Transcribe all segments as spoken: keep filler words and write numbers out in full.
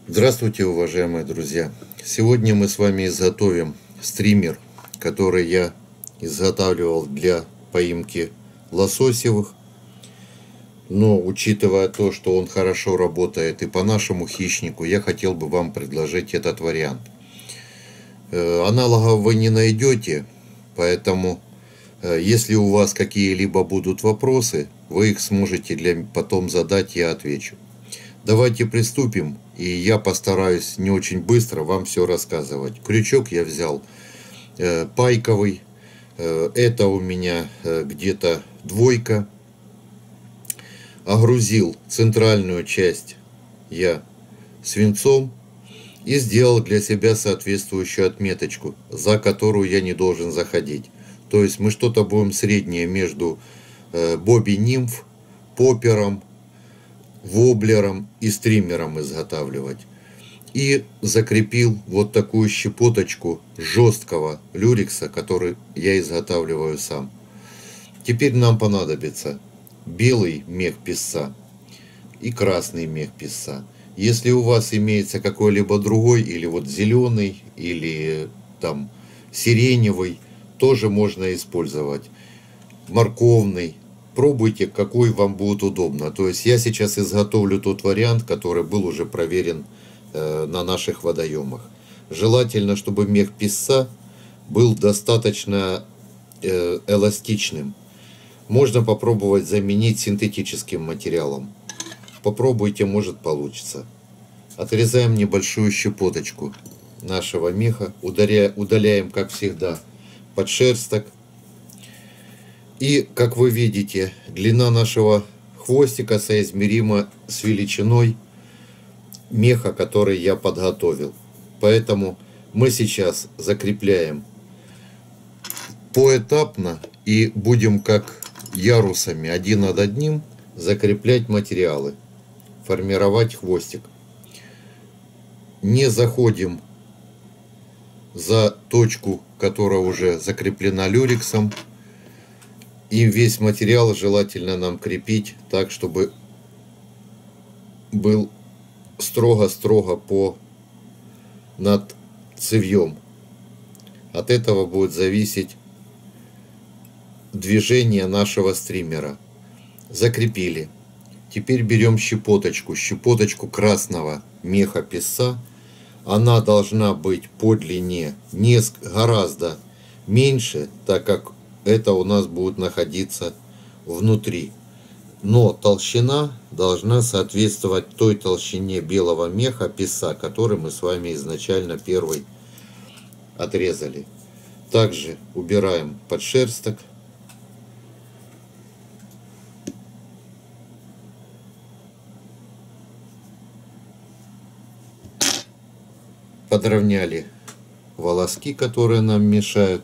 Здравствуйте, уважаемые друзья! Сегодня мы с вами изготовим стример, который я изготавливал для поимки лососевых. Но учитывая то, что он хорошо работает и по нашему хищнику, я хотел бы вам предложить этот вариант. Аналогов вы не найдете, поэтому если у вас какие-либо будут вопросы, вы их сможете для потом задать, я отвечу. Давайте приступим, и я постараюсь не очень быстро вам все рассказывать. Крючок я взял э, пайковый, э, это у меня э, где-то двойка. Огрузил центральную часть я свинцом и сделал для себя соответствующую отметочку, за которую я не должен заходить. То есть мы что-то будем среднее между э, Бобби Нимф, Поппером, воблером и стримером изготавливать. И закрепил вот такую щепоточку жесткого люрекса, который я изготавливаю сам. Теперь нам понадобится белый мех песца и красный мех песца. Если у вас имеется какой-либо другой, или вот зеленый, или там сиреневый, тоже можно использовать. Морковный. Пробуйте, какой вам будет удобно. То есть я сейчас изготовлю тот вариант, который был уже проверен э, на наших водоемах. Желательно, чтобы мех песца был достаточно э, эластичным. Можно попробовать заменить синтетическим материалом. Попробуйте, может получится. Отрезаем небольшую щепоточку нашего меха. Удаляем, удаляем, как всегда, подшерсток. И, как вы видите, длина нашего хвостика соизмерима с величиной меха, который я подготовил. Поэтому мы сейчас закрепляем поэтапно и будем как ярусами один над одним закреплять материалы, формировать хвостик. Не заходим за точку, которая уже закреплена люрексом. И весь материал желательно нам крепить так, чтобы был строго-строго по над цевьем. От этого будет зависеть движение нашего стримера. Закрепили. Теперь берем щепоточку, щепоточку красного меха песца. Она должна быть по длине несколько, гораздо меньше, так как это у нас будет находиться внутри. Но толщина должна соответствовать той толщине белого меха песца, который мы с вами изначально первый отрезали. Также убираем подшерсток. Подровняли волоски, которые нам мешают.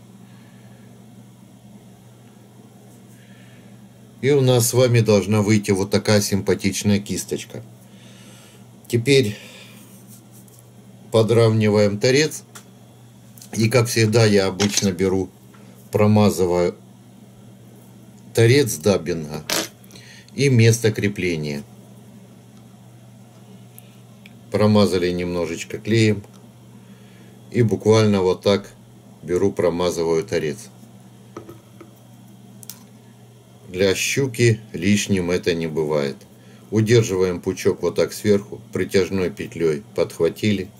И у нас с вами должна выйти вот такая симпатичная кисточка. Теперь подравниваем торец. И как всегда я обычно беру, промазываю торец даббинга и место крепления. Промазали немножечко клеем. И буквально вот так беру, промазываю торец. Для щуки лишним это не бывает. Удерживаем пучок вот так сверху, притяжной петлей подхватили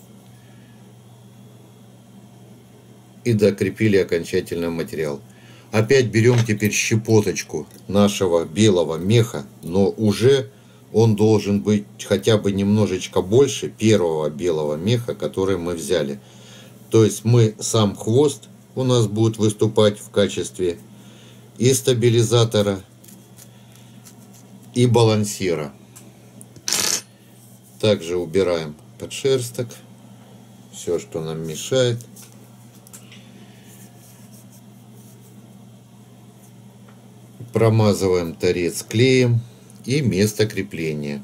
и докрепили окончательно материал. Опять берем теперь щепоточку нашего белого меха, но уже он должен быть хотя бы немножечко больше первого белого меха, который мы взяли. То есть мы сам хвост у нас будет выступать в качестве и стабилизатора, и балансира. Также убираем подшерсток, все, что нам мешает. Промазываем торец клеем и место крепления.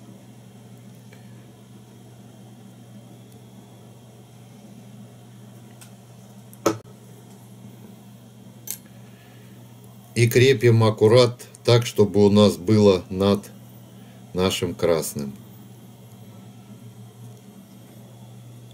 И крепим аккурат так, чтобы у нас было над нашим красным.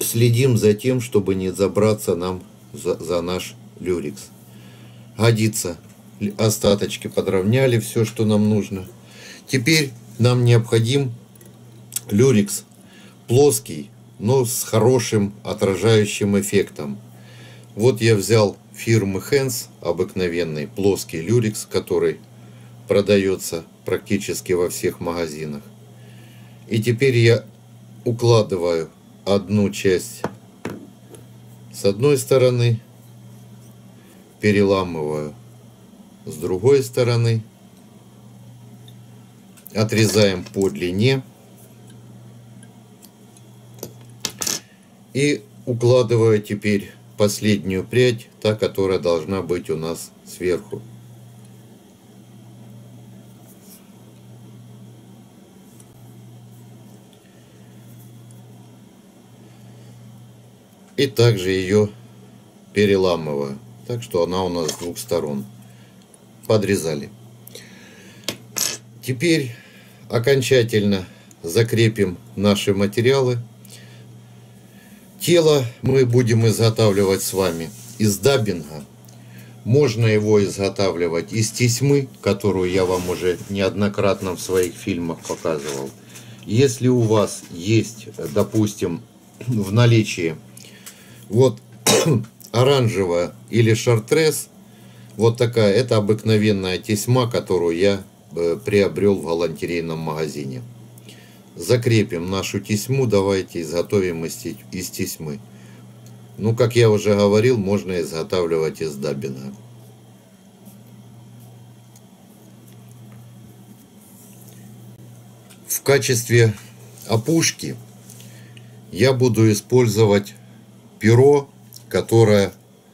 следим за тем, чтобы не забраться нам за, за наш люрикс. Годится. Остаточки подровняли, все, что нам нужно. Теперь нам необходим люрикс плоский, но с хорошим отражающим эффектом. Вот я взял фирмы Hands обыкновенный плоский люрикс, который продается практически во всех магазинах. И теперь я укладываю одну часть с одной стороны, переламываю с другой стороны, отрезаем по длине и укладываю теперь последнюю прядь, та, которая должна быть у нас сверху. И также ее переламываю, так что она у нас с двух сторон. Подрезали. Теперь окончательно закрепим наши материалы. Тело мы будем изготавливать с вами из даббинга. Можно его изготавливать из тесьмы, которую я вам уже неоднократно в своих фильмах показывал. Если у вас есть, допустим, в наличии вот оранжевая или шартрез, вот такая, это обыкновенная тесьма, которую я э, приобрел в галантерейном магазине. Закрепим нашу тесьму, давайте изготовим из, из тесьмы. Ну, как я уже говорил, можно изготавливать из даббинга. В качестве опушки я буду использовать перо, которое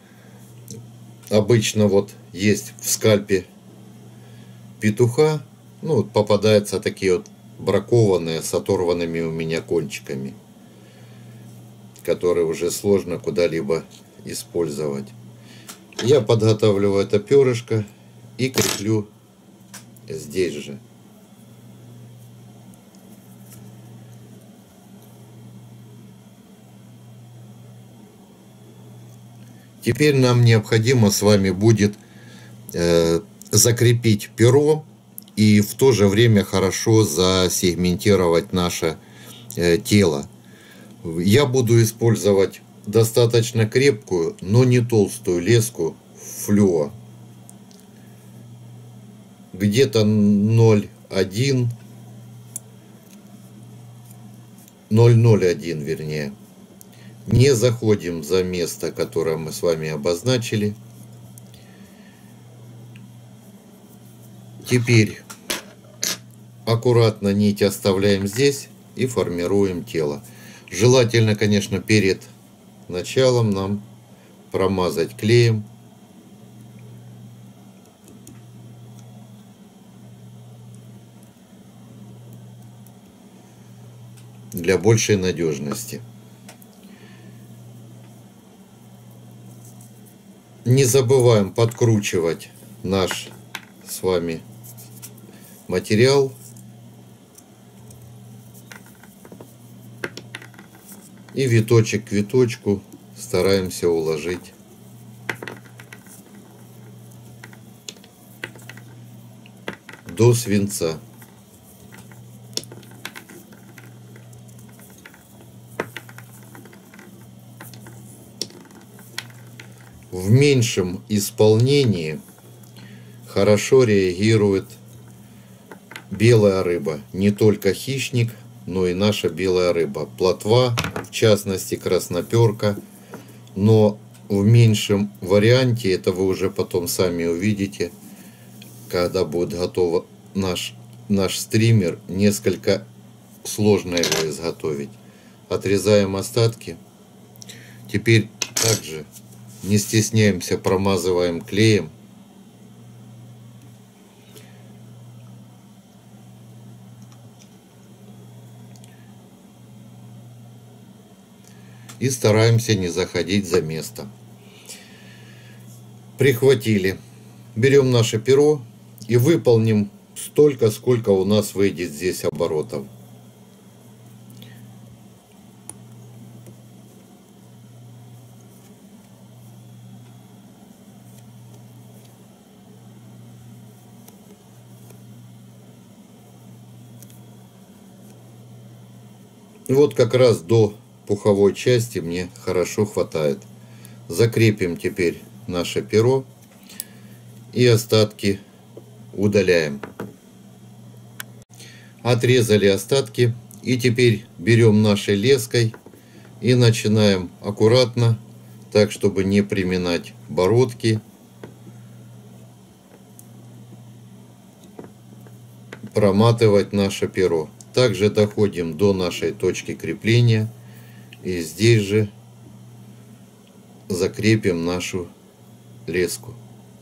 обычно вот есть в скальпе петуха. Ну, вот попадаются такие вот бракованные с оторванными у меня кончиками, которые уже сложно куда-либо использовать. Я подготавливаю это перышко и креплю здесь же. Теперь нам необходимо с вами будет э, закрепить перо и в то же время хорошо засегментировать наше э, тело. Я буду использовать достаточно крепкую, но не толстую леску флюо. Где-то ноль один, ноль ноль один вернее. Не заходим за место, которое мы с вами обозначили. Теперь аккуратно нить оставляем здесь и формируем тело. Желательно, конечно, перед началом нам промазать клеем. Для большей надежности. Не забываем подкручивать наш с вами материал. И виточек к виточку стараемся уложить до свинца. В меньшем исполнении хорошо реагирует белая рыба. Не только хищник, но и наша белая рыба. Плотва, в частности красноперка. Но в меньшем варианте, это вы уже потом сами увидите, когда будет готов наш, наш стример, несколько сложно его изготовить. Отрезаем остатки. Теперь также не стесняемся, промазываем клеем. И стараемся не заходить за место. Прихватили. Берем наше перо и выполним столько, сколько у нас выйдет здесь оборотов. И вот как раз до пуховой части мне хорошо хватает. Закрепим теперь наше перо и остатки удаляем. Отрезали остатки и теперь берем нашей леской и начинаем аккуратно, так чтобы не приминать бородки, проматывать наше перо. Также доходим до нашей точки крепления и здесь же закрепим нашу леску.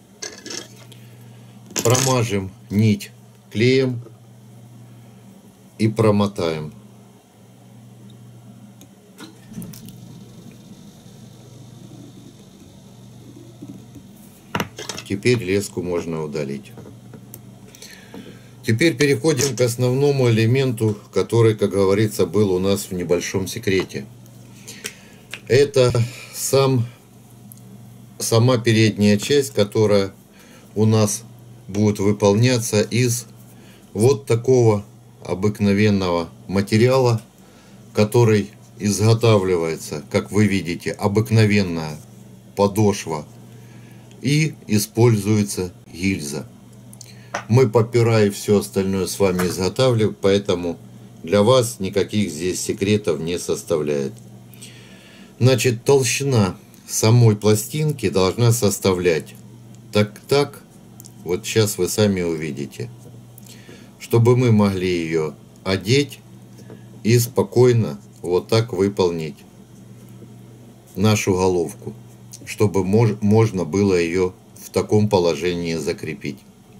Промажем нить клеем и промотаем. Теперь леску можно удалить. Теперь переходим к основному элементу, который, как говорится, был у нас в небольшом секрете. Это сам, сама передняя часть, которая у нас будет выполняться из вот такого обыкновенного материала, который изготавливается, как вы видите, обыкновенная подошва и используется гильза. Мы попира и все остальное с вами изготавливаем, поэтому для вас никаких здесь секретов не составляет. Значит, толщина самой пластинки должна составлять так-так, вот сейчас вы сами увидите, чтобы мы могли ее одеть и спокойно вот так выполнить нашу головку, чтобы мож можно было ее в таком положении закрепить.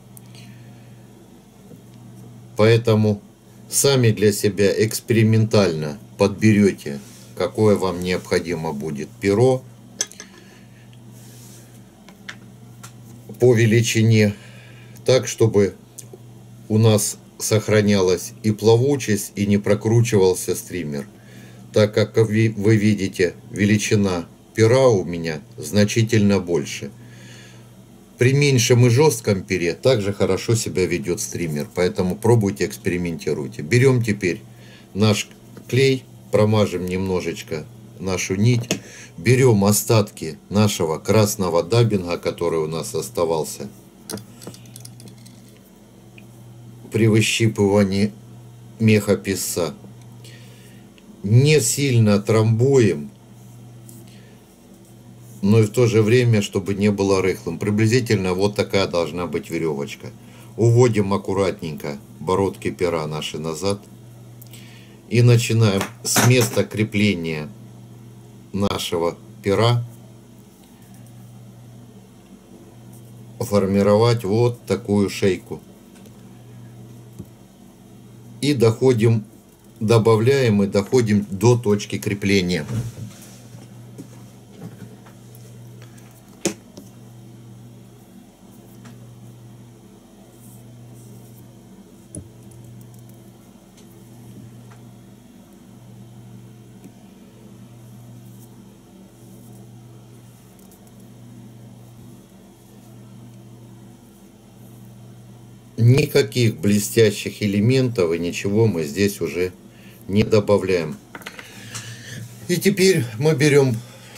Поэтому сами для себя экспериментально подберете, какое вам необходимо будет перо по величине, так чтобы у нас сохранялась и плавучесть, и не прокручивался стример. Так как вы видите, величина пера у меня значительно больше. При меньшем и жестком пере также хорошо себя ведет стример, поэтому пробуйте, экспериментируйте. Берем теперь наш клей, промажем немножечко нашу нить, берем остатки нашего красного даббинга, который у нас оставался при выщипывании меха писца. Не сильно трамбуем, но и в то же время, чтобы не было рыхлым. Приблизительно вот такая должна быть веревочка. Уводим аккуратненько бородки пера наши назад. И начинаем с места крепления нашего пера формировать вот такую шейку. И доходим, добавляем и доходим до точки крепления. Никаких блестящих элементов и ничего мы здесь уже не добавляем. И теперь мы берем,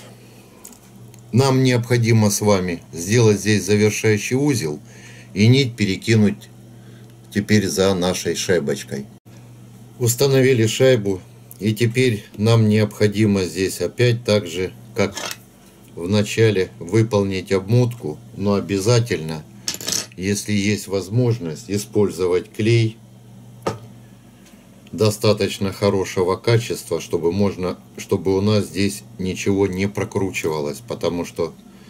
нам необходимо с вами сделать здесь завершающий узел и нить перекинуть теперь за нашей шайбочкой. Установили шайбу, и теперь нам необходимо здесь опять так же, как в начале, выполнить обмотку, но обязательно, если есть возможность, использовать клей достаточно хорошего качества, чтобы можно, чтобы у нас здесь ничего не прокручивалось, потому что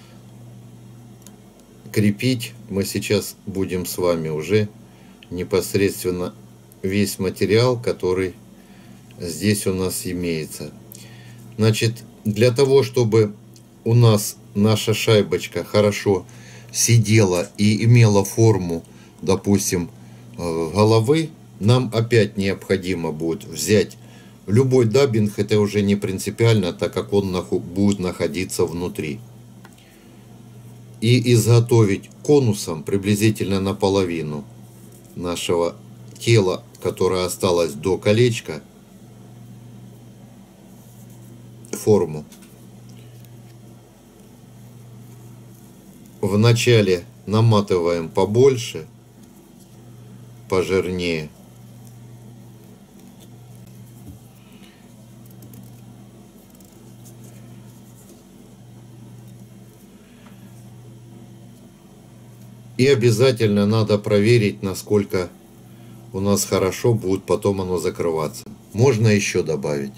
крепить мы сейчас будем с вами уже непосредственно весь материал, который здесь у нас имеется. Значит, для того, чтобы у нас наша шайбочка хорошо сидела и имела форму, допустим, головы, нам опять необходимо будет взять любой даббинг, это уже не принципиально, так как он будет находиться внутри, и изготовить конусом приблизительно наполовину нашего тела, которое осталось до колечка, форму. Вначале наматываем побольше, пожирнее. И обязательно надо проверить, насколько у нас хорошо будет потом оно закрываться. Можно еще добавить.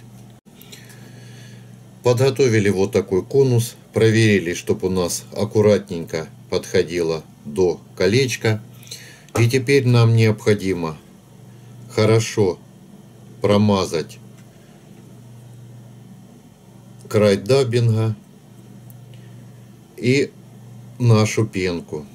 Подготовили вот такой конус. Проверили, чтобы у нас аккуратненько подходило до колечка. И теперь нам необходимо хорошо промазать край даббинга и нашу пенку.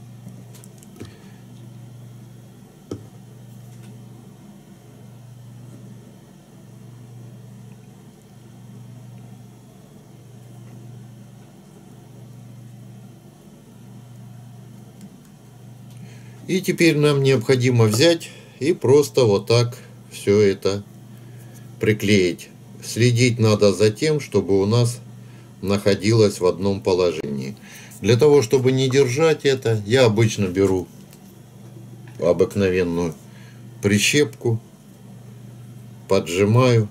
И теперь нам необходимо взять и просто вот так все это приклеить. Следить надо за тем, чтобы у нас находилось в одном положении. Для того, чтобы не держать это, я обычно беру обыкновенную прищепку, поджимаю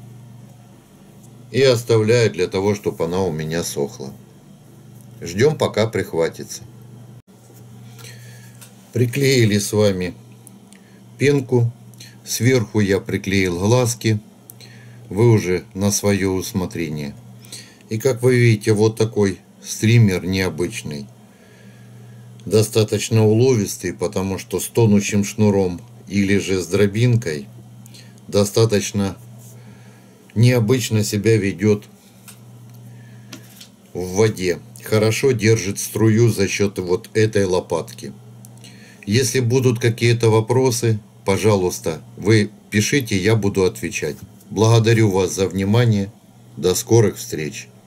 и оставляю для того, чтобы она у меня сохла. Ждем, пока прихватится. Приклеили с вами пенку. Сверху я приклеил глазки. Вы уже на свое усмотрение. И как вы видите, вот такой стример необычный. Достаточно уловистый, потому что с тонущим шнуром или же с дробинкой достаточно необычно себя ведет в воде. Хорошо держит струю за счет вот этой лопатки. Если будут какие-то вопросы, пожалуйста, вы пишите, я буду отвечать. Благодарю вас за внимание. До скорых встреч.